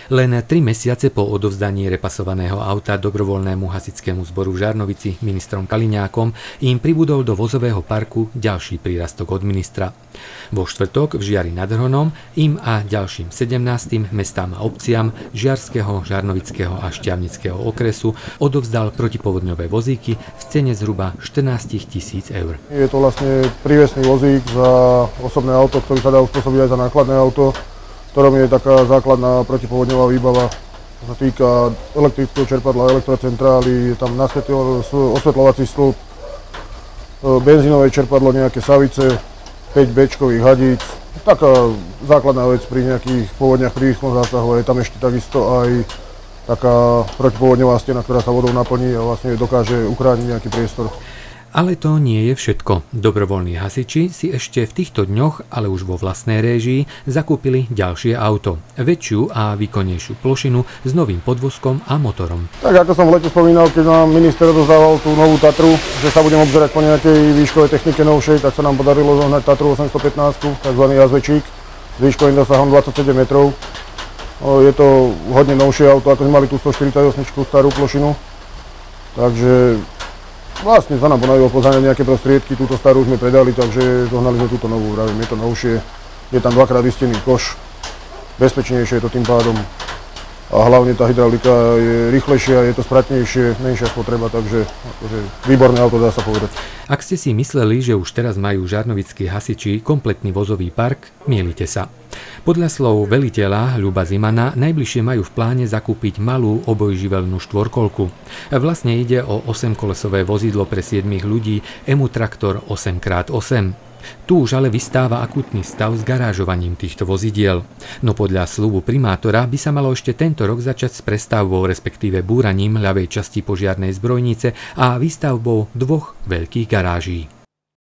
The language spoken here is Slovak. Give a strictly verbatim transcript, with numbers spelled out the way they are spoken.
Len tri mesiace po odovzdaní repasovaného auta dobrovoľnému hasičskému zboru v Žarnovici ministrom Kaliňákom im pribudol do vozového parku ďalší prírastok od ministra. Vo štvrtok v Žiari nad Hronom im a ďalším sedemnástym mestám a obciam Žiarského, Žarnovického a Štiavnického okresu odovzdal protipovodňové vozíky v cene zhruba štrnásť tisíc eur. Je to vlastne prívesný vozík za osobné auto, ktorý sa dá uspôsobiť aj za nákladné auto, v ktorom je taká základná protipovodňová výbava. Čo sa týka elektrického čerpadla, elektrocentrály, je tam osvetľovací stĺp, benzínové čerpadlo, nejaké savice, päť béčkových hadíc. Taká základná vec pri nejakých povodniach, pri rýchlom zásahu. Je tam ešte takisto aj taká protipovodňová stena, ktorá sa vodou naplní a vlastne dokáže uchrániť nejaký priestor. Ale to nie je všetko. Dobrovoľní hasiči si ešte v týchto dňoch, ale už vo vlastnej réžii, zakúpili ďalšie auto. Väčšiu a výkonnejšiu plošinu s novým podvozkom a motorom. Tak ako som v lete spomínal, keď nám minister rozdával tú novú Tatru, že sa budem obzerať po nejakej výškovej technike novšej, tak sa nám podarilo zohnať Tatru osemstopätnásť, takzvaný jazvečík, s výškovým dosahom dvadsaťsedem metrov. Je to hodne novšie auto, ako sme mali tú stoštyridsaťosem starú plošinu. Takže vlastne sa nám podarilo pozáňať nejaké prostriedky, túto starú sme predali, takže zohnali sme túto novú, vravím, je to novšie, je tam dvakrát istený koš, bezpečnejšie je to tým pádom a hlavne tá hydraulika je rýchlejšia, je to spratnejšie, menšia spotreba, takže akože výborné auto, dá sa povedať. Ak ste si mysleli, že už teraz majú žarnovickí hasiči kompletný vozový park, mýlite sa. Podľa slov veliteľa Ľuba Zimana najbližšie majú v pláne zakúpiť malú obojživelnú štvorkolku. Vlastne ide o osemkolesové vozidlo pre siedmich ľudí Emu Traktor osem krát osem. Tu už ale vystáva akútny stav s garážovaním týchto vozidiel. No podľa sľubu primátora by sa malo ešte tento rok začať s prestavbou, respektíve búraním ľavej časti požiarnej zbrojnice a výstavbou dvoch veľkých garáží.